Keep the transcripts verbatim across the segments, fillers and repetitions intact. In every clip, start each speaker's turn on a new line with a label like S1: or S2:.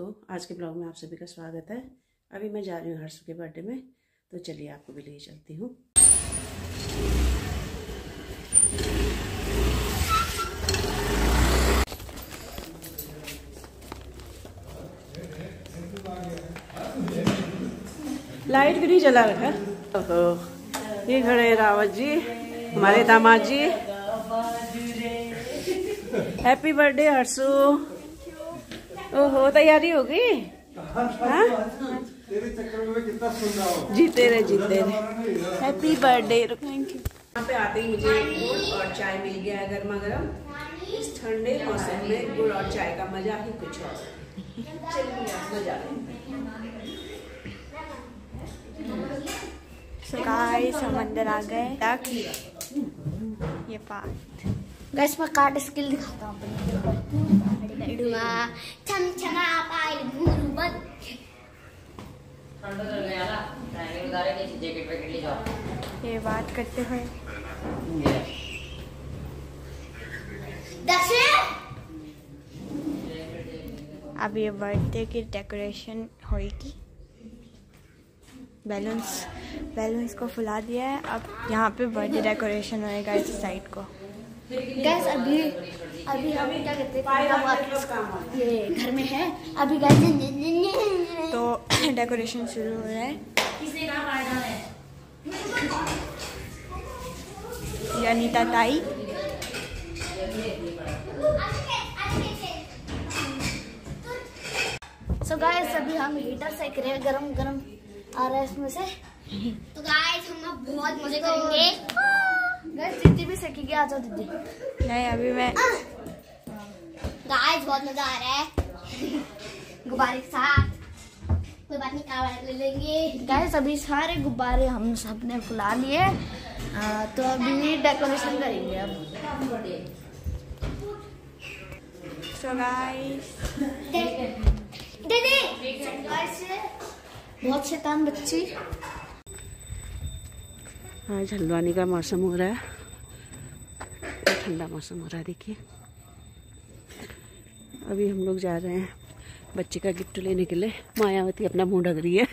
S1: दोस्तों, आज के ब्लॉग में आप सभी का स्वागत है। अभी मैं जा रही हूँ हर्षु के बर्थडे में, तो चलिए आपको भी ले चलती हूँ। लाइट भी नहीं जला रखा। तो ये खड़े रावत जी, हमारे दामाद जी। Happy birthday Harshu. ओहो, तैयारी हो गई? हाँ,
S2: तेरे चक्कर में कितना सुन रहा हूँ।
S1: जीते रहे जीते रहे। Happy birthday. Thank you. यहाँ पे आते ही मुझे गुड़ और चाय मिल गया है गर्मा गर्म। इस ठंडे मौसम में गुड़ और चाय का मजा ही कुछ और। चलिए मजा।
S3: So guys, हम अंदर आ गए तक ये पार्ट। गाइस मैं कार्ड स्किल दिखाता हूँ अपनी। चम चमा पायल गुरुबत। ये बात करते हुए अब ये बर्थडे की डेकोरेशन होगी। बैलून्स बैलून्स को फुला दिया है। अब यहाँ पे बर्थडे डेकोरेशन होएगा इस साइड को। गैस अभी अभी हम क्या कहते हैं, ये घर में है अभी गैस, तो डेकोरेशन शुरू हो रहा है। ये अनीता ताई, सो गाइस अभी हम हीटर सेक रहे हैं, गरम गरम आ रहा है इसमें से। तो गाइस हम अब बहुत मजे करेंगे। गाइस दीदी भी सेकेगी, आ जाओ दीदी। नहीं अभी मैं। गाइस बहुत मजा आ रहा है गुब्बारे के साथ। कोई बात नहीं, कावड़ ले लेंगे। गाइस अभी सारे गुब्बारे हम सब ने फुला लिए, तो अभी डेकोरेशन करेंगे अब। सो गाइस दीदी बहुत शैतान बच्ची।
S1: आज हल्द्वानी का मौसम हो रहा है, ठंडा मौसम हो रहा है। देखिए अभी हम लोग जा रहे हैं बच्चे का गिफ्ट लेने के लिए। मायावती अपना मुंह ढक रही है।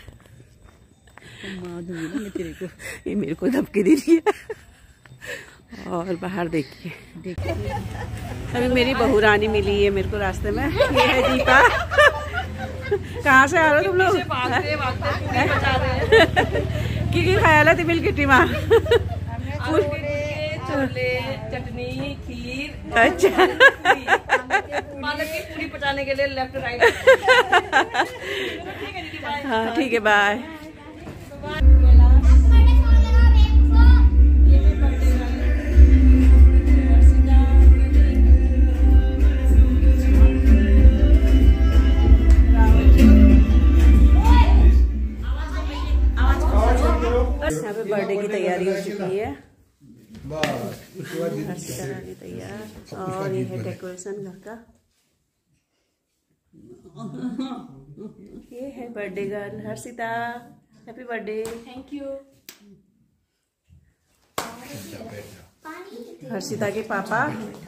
S1: मैं तेरे को, ये मेरे को धमकी दे रही है। और बाहर देखिए देखिए अभी मेरी बहू रानी मिली है मेरे को रास्ते में। ये है दीपा। कहाँ से आ रहे हो तुम लोग? भागते भागते बचा रहे हैं। की खाया ला तिमिल किट्टी माँ? छोले, चटनी, खीर। अच्छा, पालक की पूरी पचाने के लिए लेफ्ट राइट। हाँ ठीक है, बाय। यहाँ पे बर्थडे की तैयारी हो चुकी है। हर्षिता रानी तैयार, और ये है डेकोरेशन घर का। ये है birthday girl Harshita. Happy birthday. Thank you. Harshita के पापा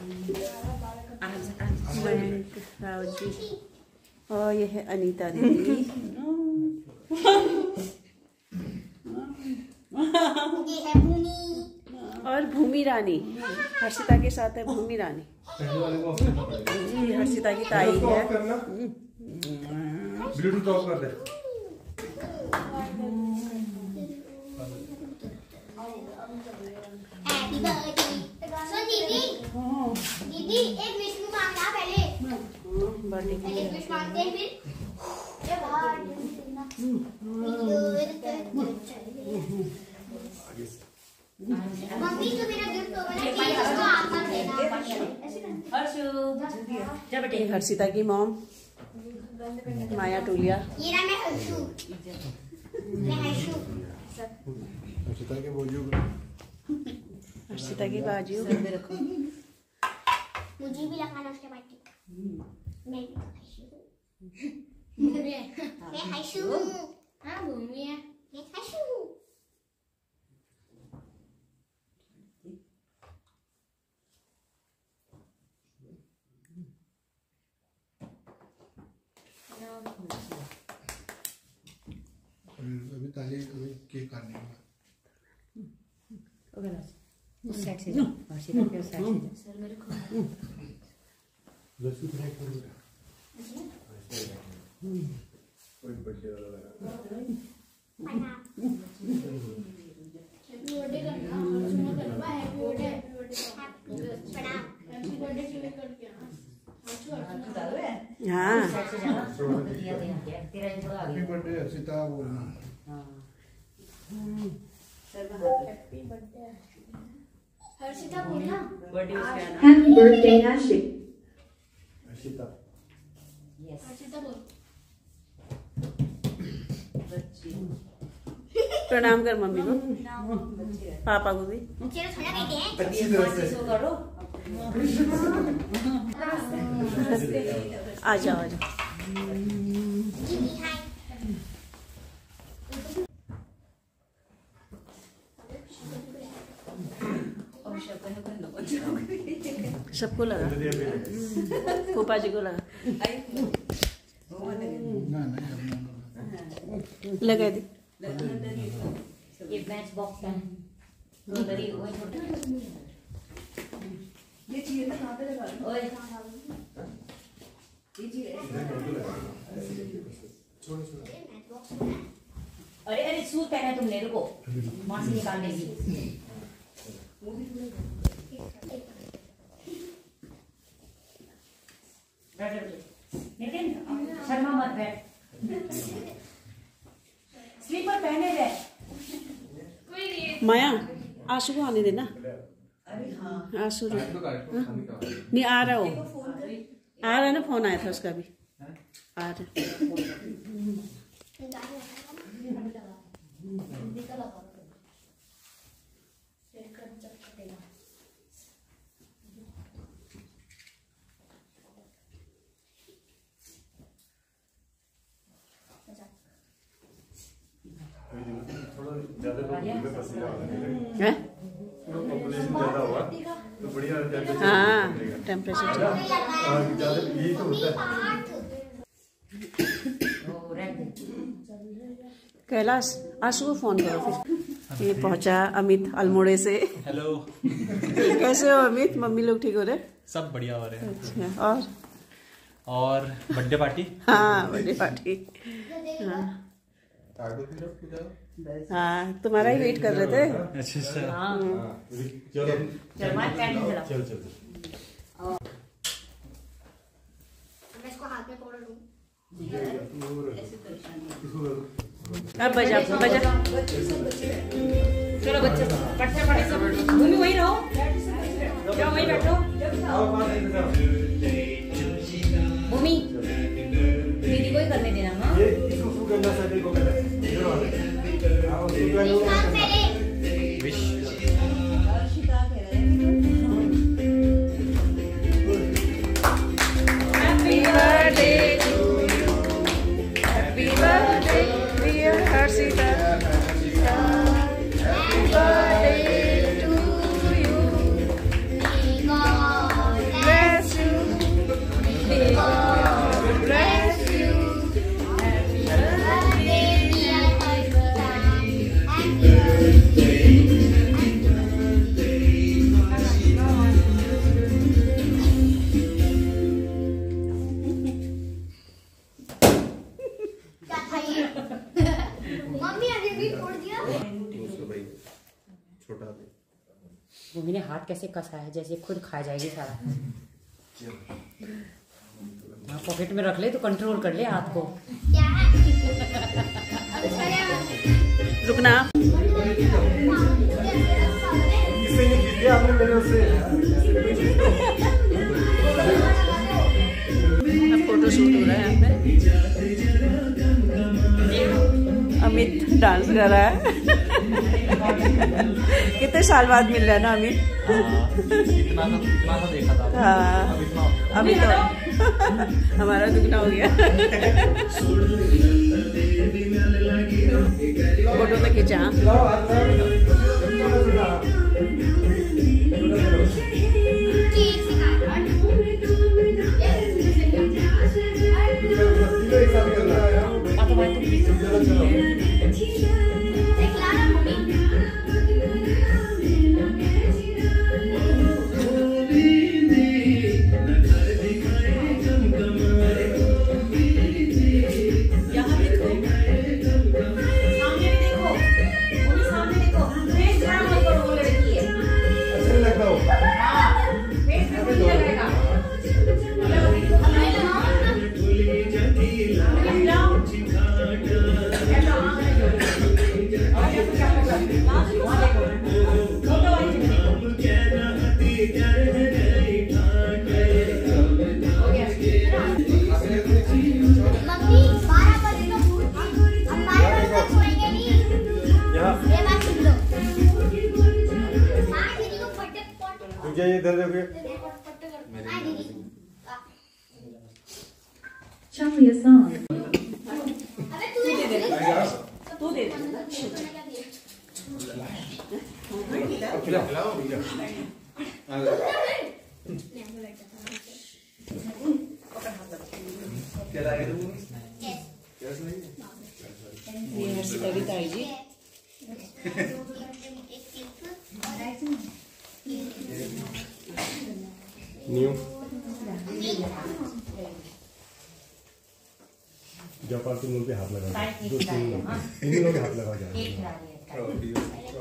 S1: मयंक राव जी, और ये है अनीता दीदी।
S3: ये है भूमि
S1: और भूमि रानी। हर्षिता के साथ है भूमि रानी जी। हर्षिता की ताई है।
S2: ब्लूटूथ ऑफ कर दे।
S3: Happy birthday. सो दीदी दीदी एक विश मांगना पहले।
S1: बर्थडे के
S3: एक विश मांगते हैं फिर ये बाहर मम्मी जो मेरा गिफ्ट होगा ना इसको आपका देना।
S1: हर्षु, हर्षिता की मॉम माया टोलिया।
S3: ये रहा मैं हर्षु, मैं हर्षु।
S2: हर्षिता के बाजू,
S1: हर्षिता की बाजू।
S3: मुझे भी लगाना उसके बाद। मैं मैं हर्षु। हाँ भूमि है, मैं हर्षु।
S2: ताली केक काटने का
S4: उस साइड से जाओ और सीधा फिर उस साइड से जाओ।
S3: सर मेरे को
S2: लस्सी फ्राई कर दो कोई बर्थडे वाला
S3: हैप्पी बर्थडे करना सुनो करवा हैप्पी बर्थडे हैप्पी बर्थडे प्रणाम हैप्पी बर्थडे क्यों करके
S1: हाँ
S2: हैप्पी बर्थडे हर्षिता बोलना
S3: हैप्पी बर्थडे हर्षिता बोलना
S5: Happy birthday, Ashik.
S2: Harshita
S3: Harshita बोल
S1: प्रणाम कर मम्मी को, पापा को भी।
S3: चलो थोड़ा बैठे हैं
S2: अच्छी तरह से
S1: आ जाओ आ जाओ। सबको लगा, फूफा जी को लगा,
S2: ना ना
S1: लगा दी।
S4: ये मैच बॉक्स है उधर ही वो छोटा ये चाहिए ना कहां पे लगा ओए ये चाहिए
S2: छोड़ छोड़
S4: अरे अरे सूट पहना है तुमने, रुको वहां से निकाल लेगी। नितिन शर्मा मत बैठ, स्लीपर पहने रहे।
S1: माया आशु को आने देना। आशु रो- नहीं आ रहा हो, आ रहा है ना, फोन आया था उसका भी आ रहा। है?
S2: तो बढ़िया
S1: हाँ टेम्परेचर
S2: ज्यादा यही तो होता है।
S1: कैलाश आशु को फोन करो फिर। ये पहुंचा अमित अल्मोड़े से।
S6: हेलो।
S1: कैसे हो अमित? मम्मी लोग ठीक हो रहे?
S6: सब बढ़िया हो रहे हैं।
S1: अच्छा, और
S6: और बर्थडे पार्टी?
S1: हाँ बर्थडे पार्टी। हाँ हाँ तुम्हारा ही वेट कर रहे थे।
S6: अच्छा अच्छा।
S2: चलो
S4: चल मार पैंट चला।
S2: चल चल
S3: मैं इसको हाथ में पकड़ लूं
S1: अब बजा बजा।
S4: चलो बच्चे पट से पट सब भूमि वहीं रहो, जाओ वहीं बैठो। भूमि दीदी को ही करने देना। हाँ
S2: ये इसको फू करना सभी को करना है। आओ पहले
S6: wish
S1: Happy birthday to you. Happy birthday dear Harshita. Happy birthday to you. Bless you. May God bless you. Happy birthday dear Harshita.
S3: क्या था ये मम्मी अभी भी फोड़ दिया
S2: छोटा
S4: भूमि ने हाथ कैसे कसा है जैसे खुद खा जाएगी सारा। हाँ पॉकेट में रख ले तो कंट्रोल कर ले हाथ को।
S3: क्या है अब चले
S1: रुकना।
S2: इससे नहीं गिर गया आपने मेरे से।
S1: अब फोटो शूट हो रहा है यहाँ पे। अमित डांस कर रहा है। कितने साल बाद मिल रहा है ना अमित?
S6: इतना तो इतना तो देखा था।
S1: हाँ
S6: अब इतना
S1: अभी तो हमारा दुगना हो गया। फोटो में खींचा।
S3: केक सिखा
S4: अब तुम्हारे तुम
S2: रुक जाइए इधर देखिए।
S5: Charlie a song.
S1: तू दे ये है सविता जी।
S2: न्यू जापान तुम लोग के हाथ लगा दो, तीन लोग तीन लोग के हाथ लगा जाए।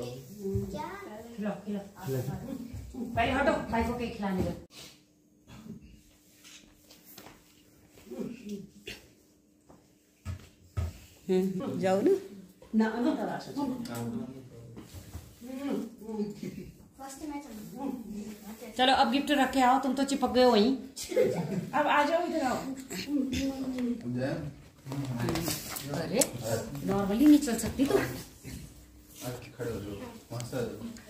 S4: पहले हटो, भाई को केक खिलाने दो।
S1: जाओ ना ना ना
S4: चलो अब गिफ्ट रख के आओ, तुम तो चिपक गए वहीं।
S1: अब आ जाओ इधर आओ।
S4: अरे नॉर्मली नहीं चल सकती तू।
S7: खड़े हो जाओ वहां से।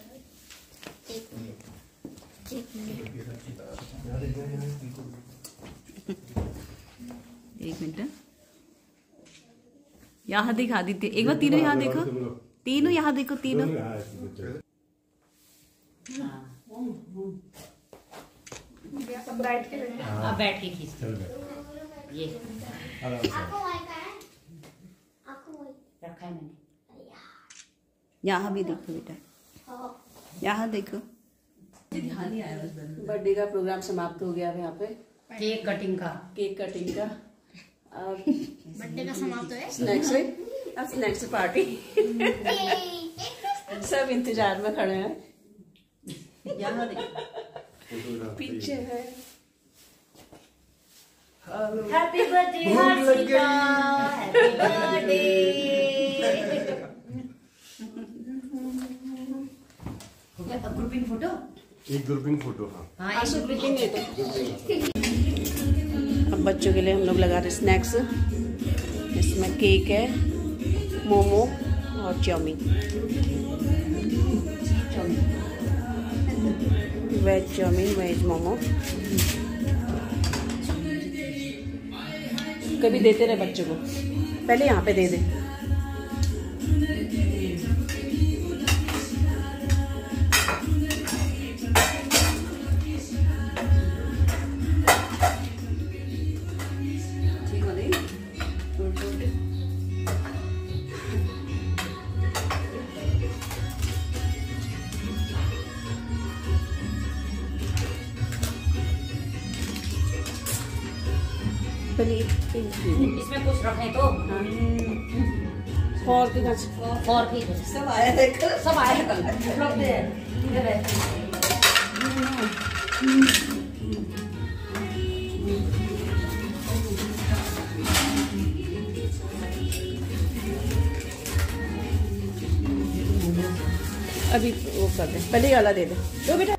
S1: एक मिनट यहाँ दिखा दीजिए एक बार। तीनों यहाँ देखो, तीनों यहाँ देखो, तीनों।
S3: बैठ के
S4: अब बैठ के खींच ये रखा है मैंने।
S1: यहाँ भी देखो बेटा, यहाँ देखो। बर्थडे का प्रोग्राम समाप्त हो गया अब यहाँ पे
S4: केक कटिंग का
S1: केक कटिंग का। और
S3: बर्थडे का समाप्त है।
S1: स्नैक्स अब स्नैक्स पार्टी सब इंतजार में खड़े हैं। यहाँ देखो पीछे है।
S4: Happy birthday Harshita, happy birthday. Grouping photo,
S2: एक ग्रुपिंग फोटो। हाँ
S4: हाँ एक ग्रुपिंग ले तो।
S1: अब बच्चों के लिए हम लोग लगा रहे स्नैक्स। इसमें केक है, मोमो और chow mein, veg chow mein, veg momo. कभी देते रहे बच्चों को, पहले यहाँ पे दे दे। ठीक हो गई छोटे छोटे।
S4: इसमें कुछ रखे तो
S1: फॉर के
S4: फॉर की
S1: सब आया है कल।
S4: सब आए हैं कल रख दे इधर है।
S1: अभी वो कर दे, पहले ये वाला दे दे। दो बेटा।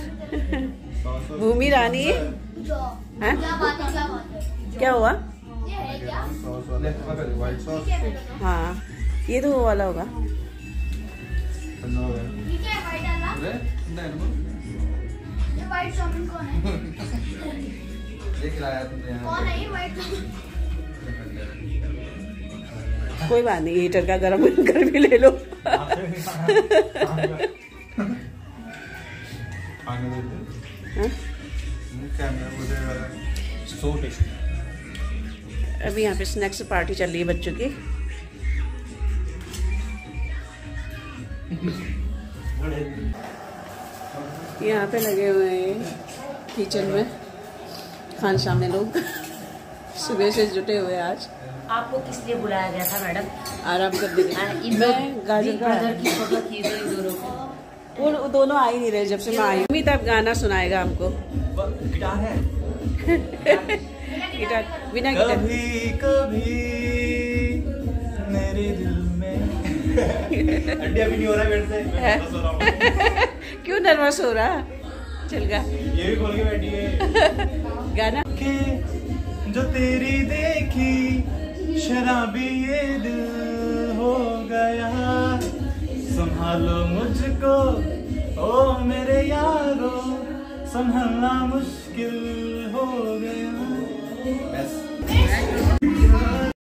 S1: भूमि रानी है? क्या हुआ?
S7: व्हाइट सॉस
S1: हाँ ये तो वो वाला होगा।
S3: व्हाइट चाउमीन कौन है?
S7: ये खिलाया तुमने यहाँ
S3: कौन है ये व्हाइट?
S1: कोई बात नहीं, हीटर का गर्म कर भी ले लो।
S7: खाने देते
S1: हाँ?
S7: कैमरा मुझे
S6: सो टेस्टी।
S1: अभी यहाँ पे स्नैक्स पार्टी चल रही है बच्चों की। यहाँ पे लगे हुए हैं किचन में खान सामने लोग सुबह से जुटे हुए। आज
S4: आपको किस लिए बुलाया गया था मैडम?
S1: आराम कर दे रही। मैं गाजर का
S4: की फोटो खींच रही दोनों को।
S1: वो दोनों आ ही नहीं रहे जब से मैं आई। अमित अब गाना सुनाएगा हमको।
S6: गिटार है।
S1: गिटार बिना गिटार।
S6: कभी कभी मेरे दिल में हड्डियां भी नहीं हो रहा मेरे से, मैं बस हो रहा हूं।
S1: क्यों नर्वस हो रहा? चल गा।
S6: ये भी खोल के बैठी है
S1: गाना
S6: कि जो तेरी देखी शराबी ये दिल हो गया, संभालो मुझको ओ मेरे यारो। संभलना मुश्किल हो गया।